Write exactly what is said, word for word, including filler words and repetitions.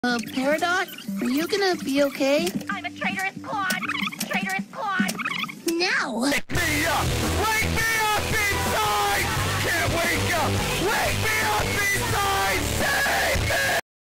Uh, Peridot, are you gonna be okay? I'm a traitorous Claude! Traitorous Claude! No! Wake me up! Wake me up inside! Can't wake up! Wake me up inside!